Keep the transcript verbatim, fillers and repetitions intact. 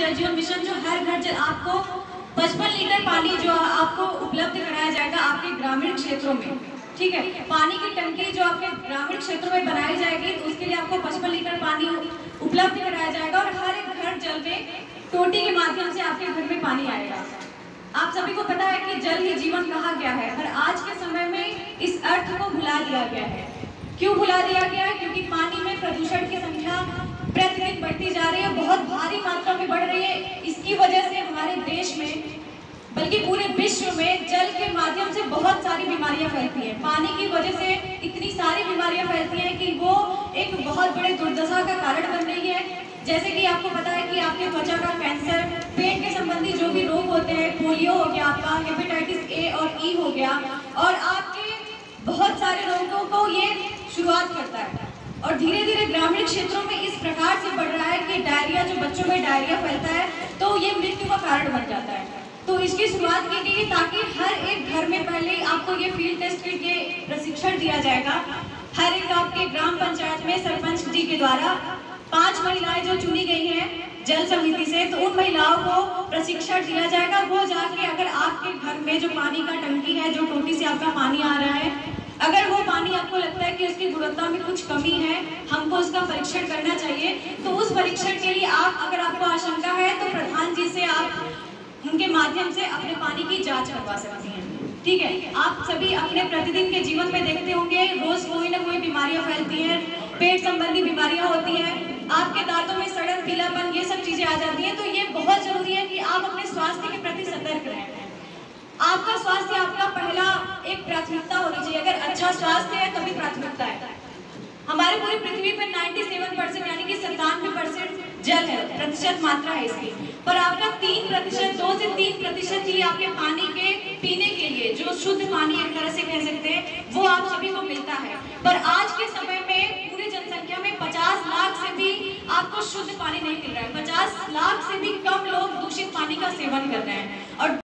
जल जीवन मिशन जो हर घर जल आपको पचपन लीटर पानी जो आपको उपलब्ध कराया जाएगा आपके ग्रामीण क्षेत्रों में, ठीक है। पानी की टंकी जो आपके ग्रामीण क्षेत्रों में बनाई जाएगी तो उसके लिए आपको पचपन लीटर पानी उपलब्ध कराया जाएगा और हर एक घर जल में टोटी के माध्यम से आपके घर में पानी आएगा। आप सभी को पता है कि जल ही जीवन कहा गया है, पर आज के समय में इस अर्थ को भुला दिया गया है। क्यों भुला दिया गया है? क्योंकि पानी में प्रदूषण की संख्या प्रतिदिन बढ़ती जा रही है, बहुत भारी मात्रा में बढ़ रही है। इसकी वजह से हमारे देश में बल्कि पूरे विश्व में जल के माध्यम से बहुत सारी बीमारियां फैलती हैं। पानी की वजह से इतनी सारी बीमारियां फैलती हैं कि वो एक बहुत बड़े दुर्दशा का कारण बन रही है। जैसे कि आपको पता है कि आपके त्वचा का कैंसर, पेट के संबंधी जो भी रोग होते हैं, पोलियो हो गया आपका, हेपेटाइटिस ए और ई हो गया, और आपके बहुत सारे रोगों को ये शुरुआत करता है। और धीरे धीरे ग्रामीण क्षेत्रों में इस प्रकार से बढ़ रहा है कि डायरिया, जो बच्चों में डायरिया फैलता है तो ये मृत्यु का कारण बन जाता है। तो इसकी शुरुआत की गई ताकि हर एक घर में पहले आपको ये फील्ड टेस्ट किट ये प्रशिक्षण दिया जाएगा। हर एक आपके ग्राम पंचायत में सरपंच जी के द्वारा पांच महिलाएं जो चुनी गई हैं जल समिति से, तो उन महिलाओं को प्रशिक्षण दिया जाएगा। वो जाके अगर आपके घर में जो पानी का टंकी है, जो टोटी से आपका पानी आ रहा है, अगर वो पानी आपको लगता है कि उसकी गुणवत्ता में कुछ कमी है, हमको उसका परीक्षण करना चाहिए, तो उस परीक्षण के लिए आप, अगर आपको आशंका है तो प्रधान जी से आप उनके माध्यम से अपने पानी की जांच करवा सकती हैं, ठीक है। आप सभी अपने प्रतिदिन के जीवन में देखते होंगे रोज कोई ना कोई बीमारियां फैलती हैं, पेट संबंधी बीमारियां होती हैं, आपके दांतों में सड़न, पीलापन, ये सब चीजें आ जाती हैं। तो ये बहुत जरूरी है कि आप अपने स्वास्थ्य के प्रति सतर्क रहें। आपका स्वास्थ्य आपका पहला एक प्राथमिकता होनी चाहिए। अगर अच्छा स्वास्थ्य है तभी प्राथमिकता है। हमारे पूरी पृथ्वी पर सत्तानवे परसेंट यानी कि सत्तानवे परसेंट जल है, प्रतिशत मात्रा है इसकी, पर आपका तीन प्रतिशत दो से तीन प्रतिशत ही आपके पानी के पीने के लिए, जो शुद्ध पानी एक तरह से कह सकते हैं, वो आप सभी को मिलता है। पर आज के समय में पूरी जनसंख्या में पचास लाख से भी आपको शुद्ध पानी नहीं मिल रहा है। पचास लाख से भी कम लोग दूषित पानी का सेवन कर रहे हैं। और